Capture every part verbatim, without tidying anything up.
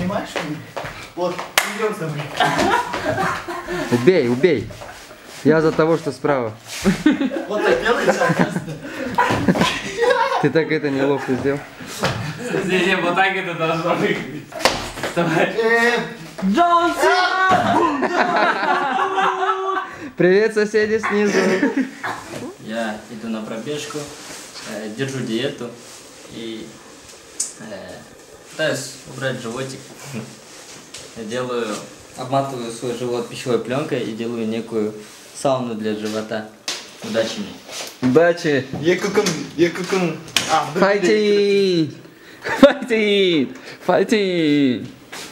понимаешь? Вот, идем с тобой. Убей, убей. Я за того, что справа. Вот так делается, оказывается. Ты так это неловко сделал. Не, не, вот так это должно выглядеть. Вставай. Джон Привет, соседи снизу. Я иду на пробежку, э, держу диету и э, пытаюсь убрать животик. Я делаю, обматываю свой живот пищевой пленкой и делаю некую сауну для живота. Удачи мне. Удачи. Якукум, якукум. Файтинг! Файтинг! Файтинг!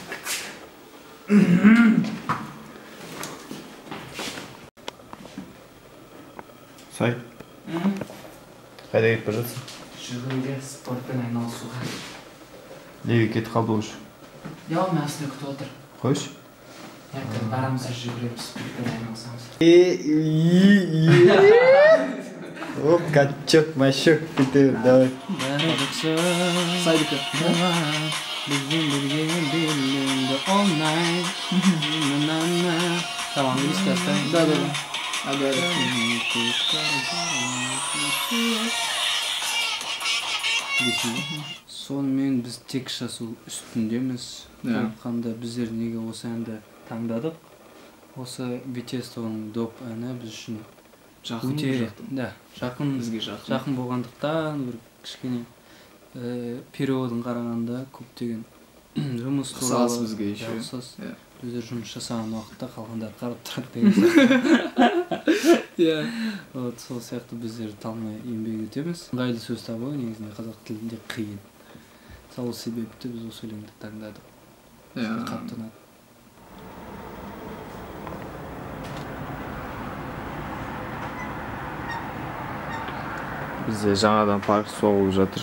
Сай. Қайда кетіп бара жатсың? Жүгіруге спортпен айналысуға. Неге кетіп қалды ғой? Я мен астында күтіп отыр. Қойшы. Ертең барамыз да жүгіреміз, спортпен айналысамыз. Оп, качок, мачок, кетер, давай. Сайдыка. Tamam, istersen. Да, да, да. Hadi hadi. Сонымен біз тек шашу үстіндеміз. Қанда біздер неге осы әнді таңдадық. Осы Витестованың доп әні біз үшін өте жақын бізге жақын болғандықтан бір кішкене периодын қарағанда көптеген жұмыс туралы ұқсас бізге еще. Ұқсас. Біздер жұмыс жасаған уақытта қалғандар қарап тұрады деген сияқты. Иә. Вот сол сияқты біздер талмай еңбек етеміз. Ыңғайлы сөз табу негізінде қазақ тілінде қиын. Сол себепті біз осы өлеңді таңдадық. Иә. Қатты ұнады. Бізде жаңадан парк соғылып жатыр.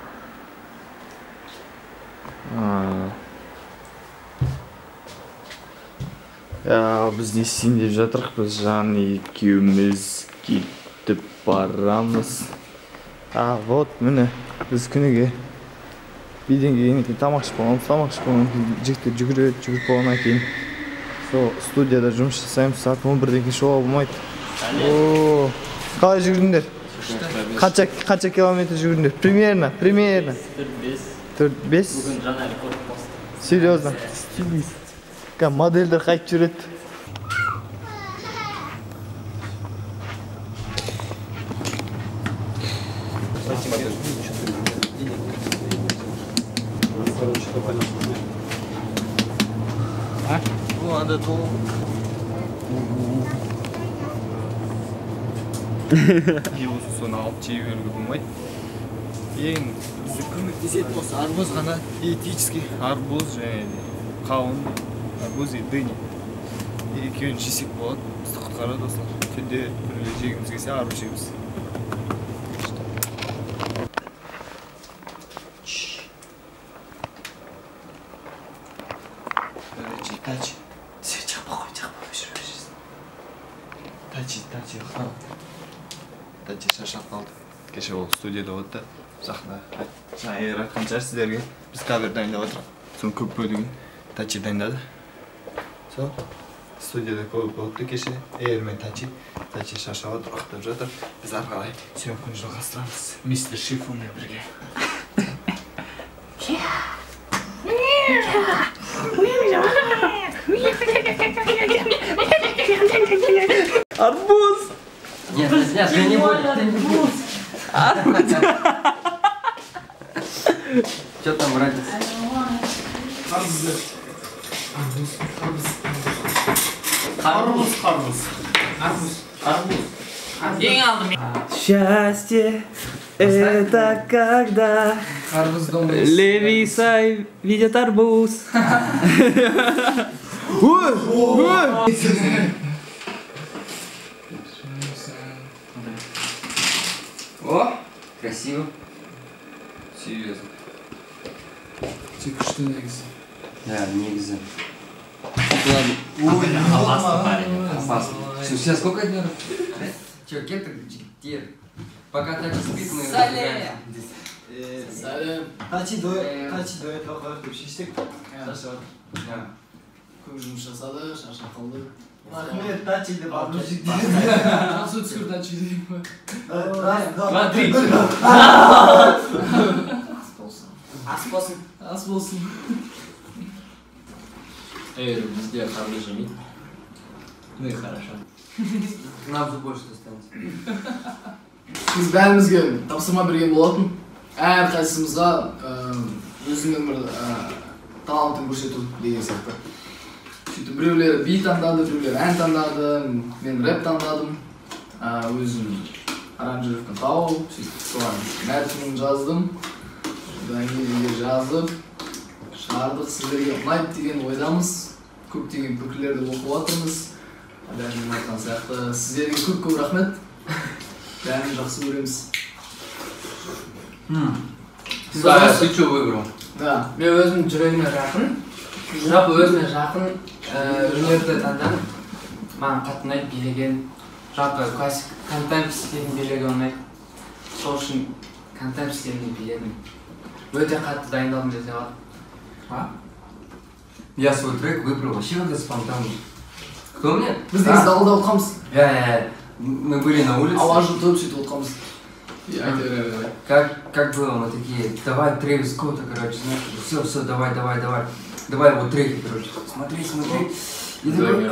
Я, біз не істейін деп жатырық, біз жаңа екеуміз кетіп барамыз. А, вот, міне, біз күніге биден кейін тамақ ішіп болғанбыз, тамақ ішіп болғаннан кейін жігіттер жүгіреді, жүгіріп болғаннан кейін сол студияда жұмыс жасаймыз, сағат он бірден кейін шоуға болмайды. О, қалай жүгірдіңдер? Қанша қанша километр жүгірдіңдер? Примерно, примерно. төрт бес. Бүгін жаңа рекорд басты. Серьезно? Стилист. Модельдер қайтып жүреді. Надо то. Осы соны алып жей беруге болмайды. Ең көмектесетін осы арбуз ғана, диетический арбуз және қауын, арбуз и дыня. Екеуін жесек болады, бізді құтқарады осылар. Түнде біреулер жегіміз келсе арбуз жейміз. Тачи, сен жақпа қой, жақпа қой жүре бересің. Тачи, тачи, ұйықтау. Тачи шаршап қалды. Кеше ол студияда отты, сахна. Жаңа егер айтқан шығар сіздерге, біз кавер дайындап отырмыз. Соның көп бөлігін Тачи дайындады. Сол, студияда көп отты кеше, егер мен Тачи, Тачи шаршап отыр, ұйықтап жатыр. Біз ары қарай съемканы жалғастырамыз. Мистер Шифумен бірге. Арбуз! Нет, нет, ты не будешь, ты не будешь. Арбуз! Что там, братец? Арбуз. Арбуз, арбуз. Арбуз. Арбуз. Счастье это когда Леви Сай видят арбуз. О, красиво. Серьезно. Типа что негізі? Да, негізі. Ладно. Ой, опасно, парень. Опасно. Все, сколько дней? Че, кем ты? Пока так спит, мы... Сәлем. Қачи дуэт, қачи дуэт оқылық деп шештік. Шашып. Көп жұмыс жасады, шаршап қалды. Рахмет, тачи деп алып жүзік. Жақсы өтіскір тачи деймін ба? Раз, два, три. Ас болсын. Ас болсын. Ас болсын. Эй, везде хороший жмит. Ну и хорошо. Нам же больше достанется. Біз бәрімізге тапсырма берген болатын. Әр қайсымызға өзіңнің бір талантын көрсету деген сияқты. Сөйтіп біреулері би таңдады, біреулері ән таңдады, мен рэп таңдадым. Өзім аранжировканы тауып, сөйтіп соған мәтінін жаздым. Одан кейін жазып, шығардық, сіздерге ұнайды деген ойдамыз. Көптеген пікірлерді оқып жатырмыз. Бәрін айтқан сияқты. Сіздерге көп-көп рахмет. Бәрін жақсы көреміз. Да, ты что выбрал? Да. Мен өзім жүрегіме жақын, жалпы өзіме жақын өнерді таңдадым. Маған қатты ұнайды билеген, жалпы классик контемп стилін билеген ұнайды. Сол үшін контемп стилін биледім. Өте қатты дайындалдым десе болады. Я свой трек выбрал вообще как-то спонтанно. Кто мне? Біз негізі далада отқамыз. Я, я, мы были на улице. Ауа жылтып сөйтіп отқамыз. Как, как было, мы такие, давай Трэвис Скотта, короче, знаешь, все, все, давай, давай, давай. Давай его треки, короче. Смотри, смотри. И такой...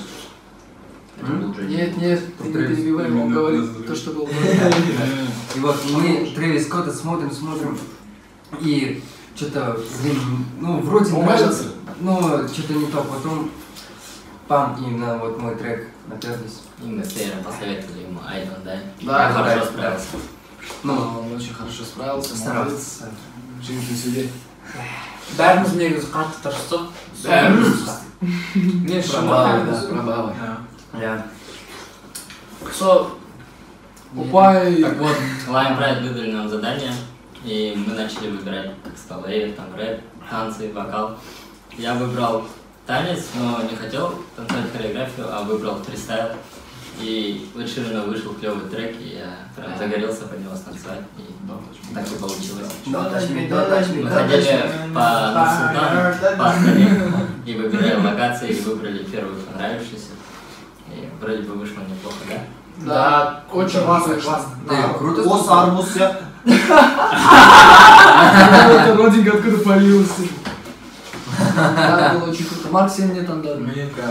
Нет, нет, ты не перебивай, он говорит то, что было. И вот мы Трэвис Скотта смотрим, смотрим. И что-то, блин, ну, вроде нравится, но что-то не то. Потом, пам, именно вот мой трек наперлись. И мы с Тейром посоветовали ему Айдон, да? Да, Он хорошо да, справился. Ну, он очень хорошо справился, молодец. Жеңіл сөйле. Бәріміз негізі қатты тырыстық. Бәріміз. Не Пробавай, да, пробавай. Я. Со, упай. Так вот, Lion Pride выдали нам задание, и мы начали выбирать, как сказал Эйр, там рэп, танцы, вокал. Я выбрал танец, но не хотел танцевать хореографию, а выбрал фристайл. И у Ширина вышел клевый трек, и я прям загорелся под него станцевать, и так и получилось. Мы ходили по Нур-Султану, по Астане, и выбирали локации, и выбрали первую понравившуюся. И вроде бы вышло неплохо, да? Да, очень классно, классно. Ты круто Осы арбуз сияқты. Это родинка откуда появился. Да, было очень круто. Марк, сен не таңдадың. Менікі.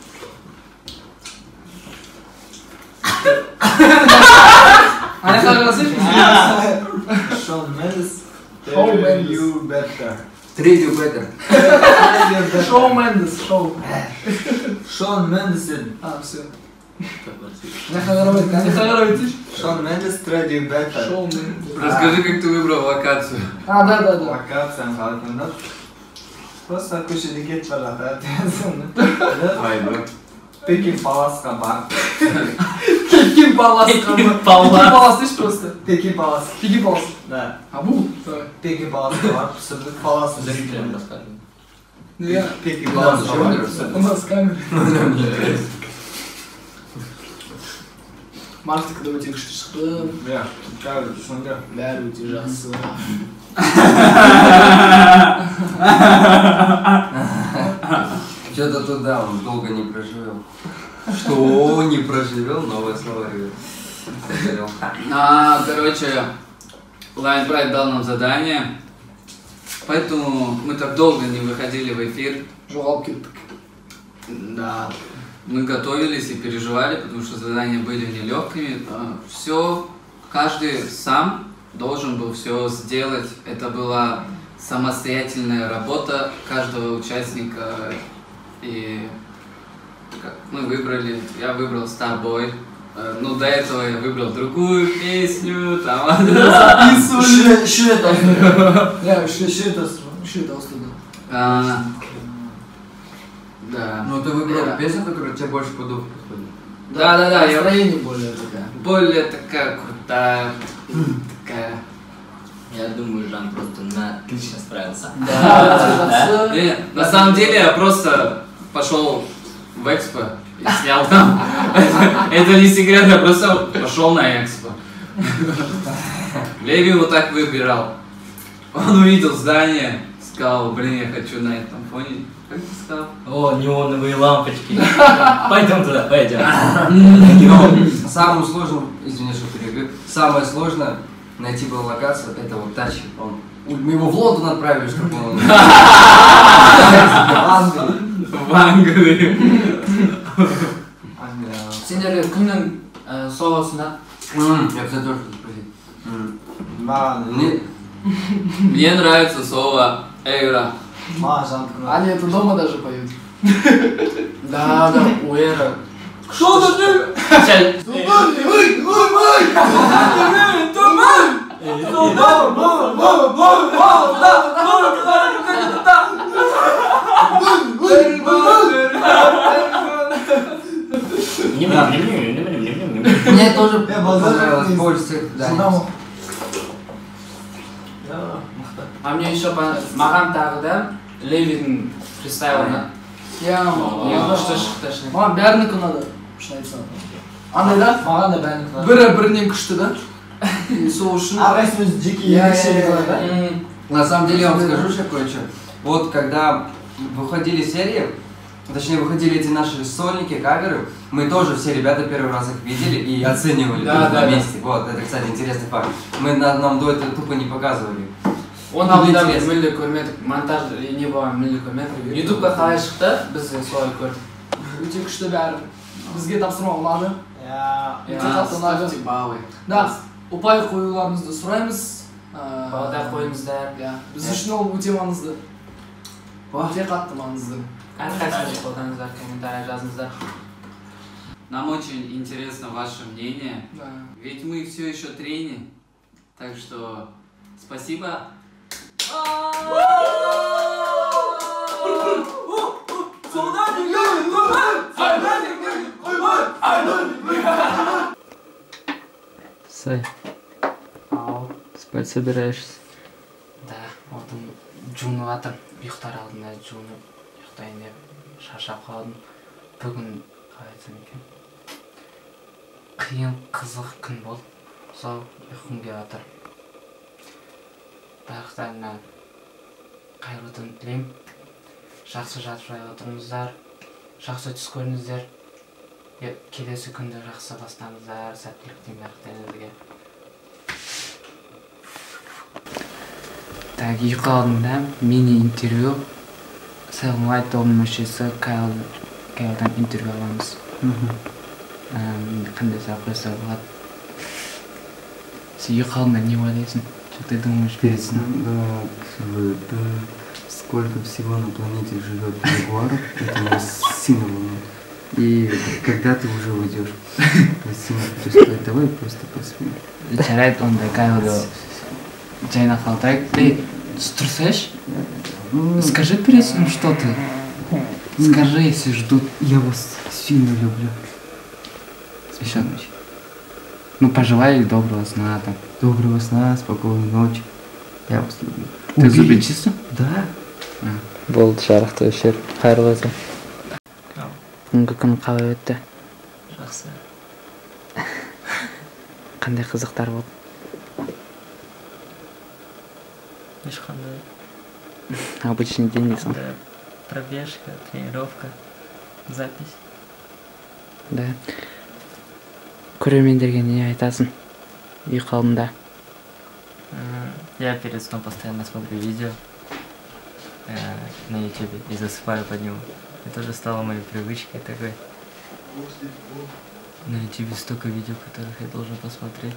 Айқа жазып? Шон Мендес. Шон Мендес. You better. Третью беттер. Шоу Мендес, шоу. Шон Мендес дедім. А, все. Айқа қарабайды, айқа қарабайды. Шон Мендес Тредdy Better. Шоу Мендес. Расскажи, как ты выбрал локацию. А, да, да, да. Локацияны қалай таңдап. Просто көшеде кетіп бара жатады. Ай, да. Пекин Паласқа барып. Пекин Палас. Пекин Палас. Пекин Палас дейші просто. Пекин Палас. Пекин Палас. Да. А бұл? Давай. Пекин Паласқа барып, түсірдік Паласын Зрителям расскажем. Я. Пекин Паласқа барып. У нас камера. Марктікі да өте күшті шықты. Иә, қазір түсінді. Бәрі өте жақсы. Что-то туда он долго не проживел. Что не проживел? Новое слово, ребят. А, короче, Lion Pride дал нам задание, поэтому мы так долго не выходили в эфир. Жоғалып кеттік. Да, мы готовились и переживали, потому что задания были нелегкими. Все, каждый сам должен был все сделать. Это была самостоятельная работа каждого участника. И мы выбрали, я выбрал Starboy. Ну, до этого я выбрал другую песню, там записывали. Что это? Я, что это? Что это? А, да. Ну ты выбрал песню, которая тебе больше по духу подходит. Да, да, да. Я Настроение более такая. более такая крутая, такая. Я думаю, Жан просто на отлично справился. Да. Не, на самом деле я просто пошел в Экспо и снял там. Это не секрет, я просто пошел на Экспо. Леви вот так выбирал. Он увидел здание, сказал, блин, я хочу на этом фоне. Как ты сказал? О, неоновые лампочки. Пойдем туда, пойдем. Но самым сложным, извини, что перебью, самое сложное найти было локацию, это вот Тачи. Он, мы его в Лондон отправили, чтобы он... В Англию. Сендерге күннің соғысында. Я, кстати, тоже спросил. Мне... Мне нравится слово «эйра». Они это дома даже поют. Да, да, у Эра. Что ты? Мне тоже понравилось больше всех. Да. А мне еще понравилось. Маған тағы да Левидің фристайлына. Я что шықты. Маған бәрінікі ұнады. Шын айтсам. Андай да? Маған да бәрінікі ұнады. Бірі бірінен күшті да? Сол үшін. Әрқайсымыз жеке ерекшелігі бар, да? На самом деле я вам скажу еще кое-что. Вот когда выходили серии, точнее выходили эти наши сольники, каверы, мы тоже все ребята первый раз их видели и оценивали да, да, на месте. Да. Вот, это, кстати, интересный факт. Мы нам до этого тупо не показывали. Он алдында біз мүлде көрмедік, монтаж не болған мүлде көрмедік. Ютубқа қалай шықты, біз солай көрдік. Өте күшті бәрі. Бізге тапсырма ұнады. Өте қатты ұнады. Да, ұпай қоюларыңызды сұраймыз. Бағдар қойыңыздар. Біз үшін ол өте маңызды. Өте қатты маңызды. Әрқайсыңыз қолдаңыздар, комментарий жазыңыздар. Нам очень интересно ваше мнение. Ведь мы все еще трени. Так что спасибо. Сай. Ау. Спать собираешься? Да, вот он жуынып жатыр. Ұйықтар алдында жуынып ұйықтайын деп шаршап қалдым. Бүгін қалай айтсам екен? Қиын қызық күн болды. Сол ұйқым келіп жатыр. Барлықтарына қайырлы түн тілеймін. Жақсы жатып жай отырыңыздар. Жақсы түс көріңіздер. Келесі күнді жақсы бастаңыздар. Сәттілік тілеймін барлықтарыңызға. Так, ұйқы алдында мини-интервью Seven Light тобының мүшесі Кайлдан интервью аламыз. Қандай сұрақ қойса болады? Сен ұйқы алдында не ойлайсың? Что ты думаешь перед сном? Да, сколько всего на планете живет ягуаров, это нас сильно волнует. И когда ты уже уйдешь? Сильно хочу сказать, давай просто поспим. Жарайды, онда Кайлды жайна қалтайық. Эй, тұрсайшы? Скажи перед сном что-то. Скажи, если ждут. Я вас сильно люблю. Еще ночь. Ну, пожелай доброго сна там. Доброго сна, спокойной ночи. Я вас люблю. Ты зубы чисто? Да. Болды, жарықты өшер. Қайырлы түн. Күнгі күн қалай өтті? Жақсы. Қандай қызықтар болды? Ешқандай. Обычный день дейсің? Да. Пробежка, тренировка, запись. Да. Көрермендерге не айтасың ұйқы алдында? Я перед сном постоянно смотрю видео на ютубе и засыпаю под него. Это уже стало моей привычкой такой. На ютубе столько видео, которых я должен посмотреть.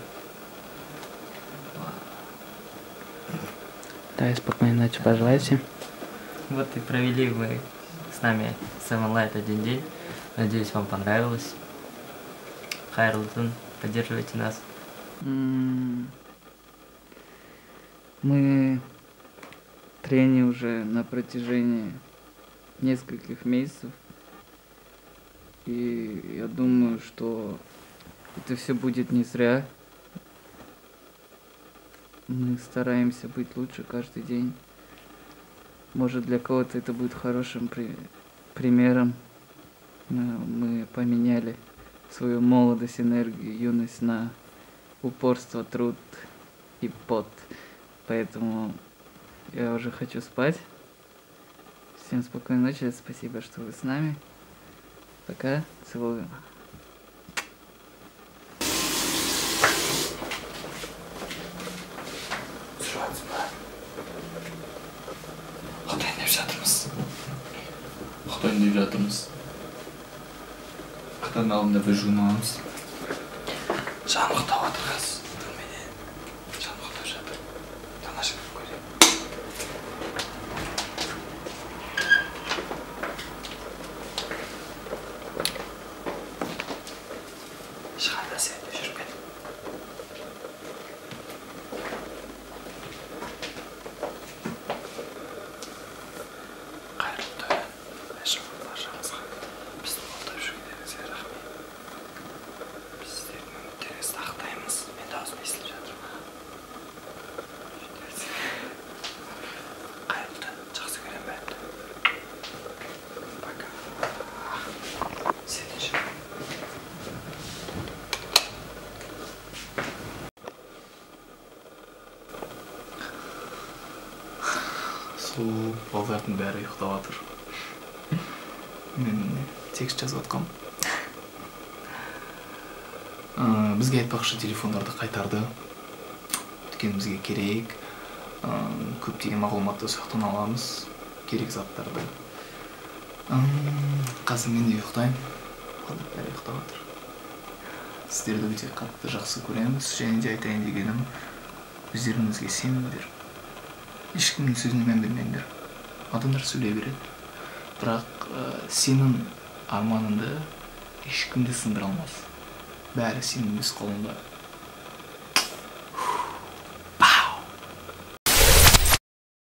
Да, и спокойной ночи пожелайте. Вот и провели мы с нами Seven Light один день. Надеюсь, вам понравилось. Хайрлы түн, поддерживайте нас. Мы трени уже на протяжении нескольких месяцев. И я думаю, что это все будет не зря. Мы стараемся быть лучше каждый день. Может, для кого-то это будет хорошим при... примером. Мы поменяли свою молодость, энергию, юность на упорство, труд и пот. Поэтому Я уже хочу спать. Всем спокойной ночи. Спасибо, что вы с нами. Пока. Целую. Xitoyni deb жатырмыз. Xitoyni deb жатырмыз. Xitoyning алдында бір журналымыз. Жаным ұйықтап жатыр қазір. Бөлмеде. Жаным ұйықтап жатыр. Тамаша көрейін. Шығарда сен деп жүріп кет. Сол балдардың бәрі ұйықтап жатыр. Мен текст жазып жатқам. Бізге айтпақшы телефондарды қайтарды. Өйткені бізге керек. Көптеген мағлұматты соқтан аламыз. Керек заттарды. Қазір мен де ұйықтаймын. Балдар бәрі ұйықтап жатыр. Сіздерді өте қатты жақсы көреміз. Және де айтайын дегенім, өздеріңізге сеніңдер. Ешкімнің сөзіне мән бермеңдер. Адамдар сөйлей береді. Бірақ сенің арманыңды ешкім де сындыра алмас. Бәрі сенің өз қолыңда.